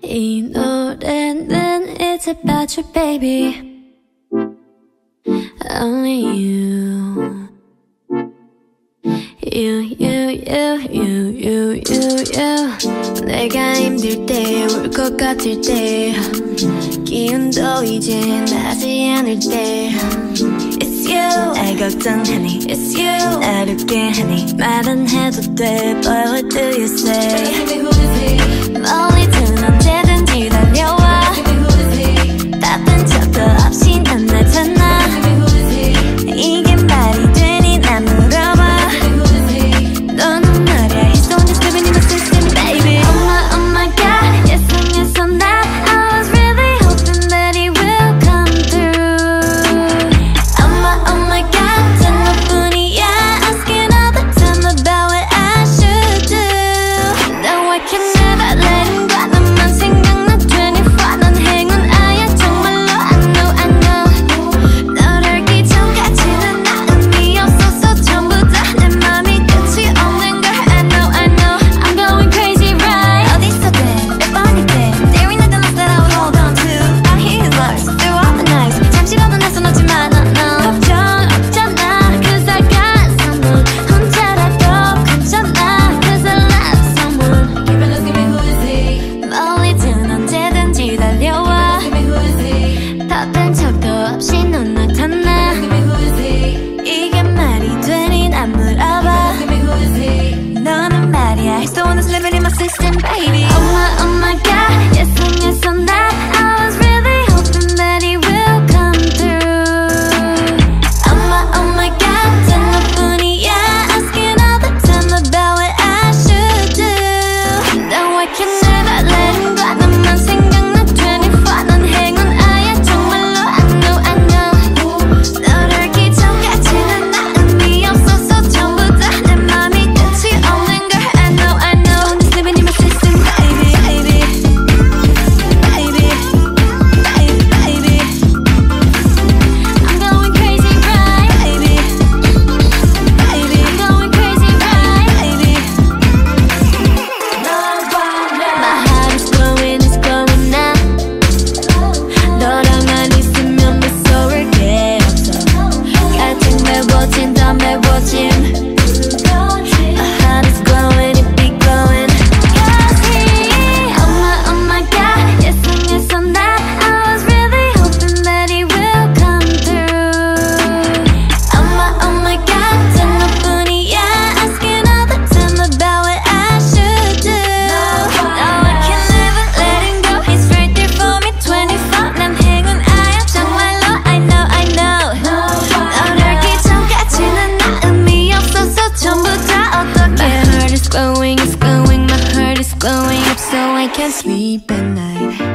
이 노래는 It's about you baby Only you You 내가 힘들 때 울 것 같을 때 기운도 이제 나지 않을 때 It's you 날 걱정하니 It's you 나를 깨 하니 말은 해도 돼 But what do you say 멀리든 언제든지 달려와 바쁜 척도 없이 난 나타나 이게 말이 되니 난 물어봐 너는 말야 It's don't just living in the system baby Oh my god Yes or not I was really hoping that it will come through Oh my god 단 너뿐이야 Asking all the time about what I should do No I can never let him go 너만 생각나 24 넌 행운아야 정말로 I know 너를 알기 전까지는 나 의미 없어서 전부 다 내 맘이 끝이 없는 걸 I know I'm going crazy right 어디서든 몇 번이든 There ain't nothing else that I would hold on to I hear his voice through all the nights 잠시 벗어나서 놓지만 no 걱정 없잖아 Cause I got someone 혼자라도 괜찮아 Cause I love someone Give me who is he 멀리든 언제든지 달려와 Give me who is he 바쁜 척도 없이 넌 나타나 Give me who is he 이게 말이 되니 난 물어봐 Give me who is he 너는 말이야 He's the one that's living in my system baby Oh my god Yes or not I was really hoping that he will come through Oh my god 단 너뿐이야 Asking all the time about what I should do No I can never let him go 너만 생각나 24 넌 행운아야 정말로 I know 너를 알기 전까지는 나 의미 없어서 전부 다 내 맘이 끝이 없는 걸 I know Just living in my system baby I'm going crazy right baby I'm going crazy right baby My heart is glowing now 너랑만 있으면 무서울 게 없어 같은 매워진 더 매워짐 My heart is glowing it be glowing Cause he Oh my god Yes or not I was really hoping that he will come through Oh my god 단 너뿐이야 Asking all the time about what I should do No I can never let him go He's right there for me 24 난 행운아야 정말로 I know 너를 알기 전까지는 나 의미 없어서 전부 다 어떡해 My heart is glowing, my heart is glowing up so I can't sleep at night